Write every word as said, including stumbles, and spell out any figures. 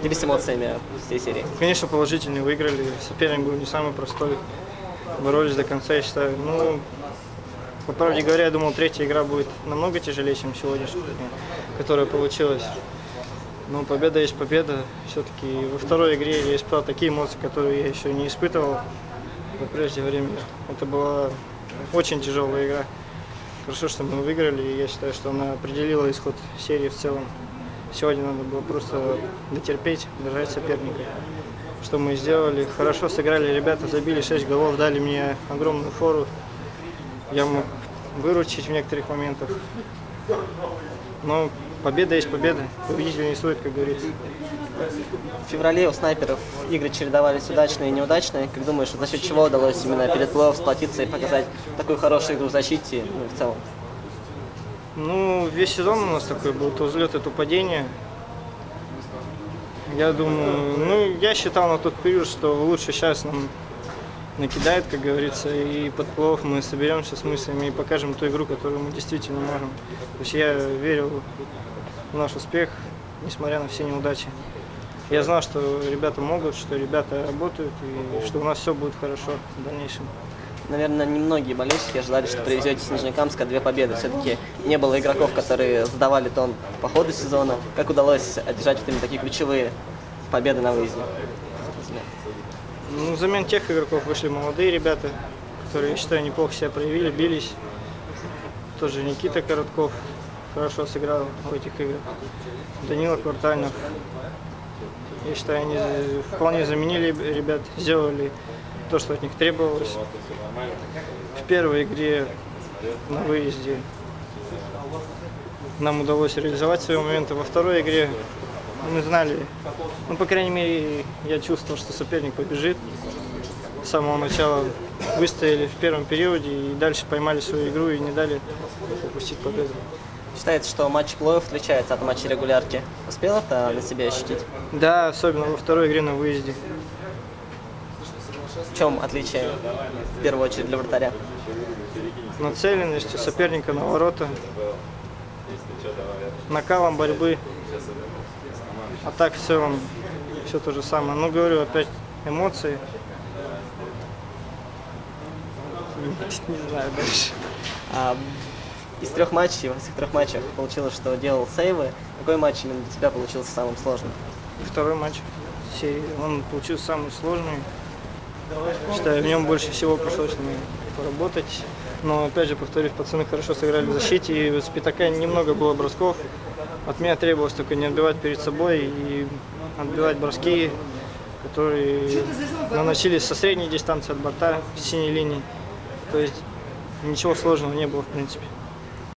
Делись эмоциями всей серии. Конечно, положительные, выиграли. Соперник был не самый простой. Боролись до конца, я считаю. Ну, по правде говоря, я думал, третья игра будет намного тяжелее, чем сегодняшняя, которая получилась. Но победа есть победа. Все-таки во второй игре я испытал такие эмоции, которые я еще не испытывал в прежнее время. Это была очень тяжелая игра. Хорошо, что мы выиграли, и я считаю, что она определила исход серии в целом. Сегодня надо было просто дотерпеть, держать соперника. Что мы сделали. Хорошо сыграли, ребята забили шесть голов, дали мне огромную фору. Я мог выручить в некоторых моментах. Но победа есть победа. Победитель не стоит, как говорится. В феврале у снайперов игры чередовались удачные и неудачные. Как думаешь, за счет чего удалось именно перед плей-офф сплотиться и показать такую хорошую игру в защите, ну и в целом? Ну, весь сезон у нас такой был, то взлет, то падение. Я думаю, ну, я считал на тот период, что лучше сейчас нам накидает, как говорится, и под плей-офф мы соберемся с мыслями и покажем ту игру, которую мы действительно можем. То есть я верил в наш успех, несмотря на все неудачи. Я знал, что ребята могут, что ребята работают, и что у нас все будет хорошо в дальнейшем. Наверное, немногие болельщики ожидали, что привезете с Нижнекамска две победы. Все-таки не было игроков, которые задавали тон по ходу сезона. Как удалось одержать именно такие ключевые победы на выезде? Ну, взамен тех игроков вышли молодые ребята, которые, я считаю, неплохо себя проявили, бились. Тоже Никита Коротков хорошо сыграл в этих играх. Данила Квартальнов. Я считаю, они вполне заменили ребят, сделали то, что от них требовалось. В первой игре на выезде нам удалось реализовать свои моменты. Во второй игре мы знали, ну, по крайней мере, я чувствовал, что соперник побежит. С самого начала выстояли в первом периоде и дальше поймали свою игру и не дали упустить победу. Считается, что матч плей-офф отличается от матча регулярки. Успел это на себе ощутить? Да, особенно во второй игре на выезде. В чем отличие, в первую очередь, для вратаря? Нацеленностью соперника на ворота, накалом борьбы. А так в целом все то же самое. Ну, говорю, опять эмоции. Не знаю дальше. А, из трех матчей, во всех трех матчах получилось, что делал сейвы. Какой матч именно для тебя получился самым сложным? Второй матч серии. Он получился самый сложный. Считаю, в нем больше всего пришлось мне поработать. Но, опять же, повторюсь, пацаны хорошо сыграли в защите. И с пятака немного было бросков. От меня требовалось только не отбивать перед собой и отбивать броски, которые наносились со средней дистанции от борта, с синей линии. То есть ничего сложного не было, в принципе.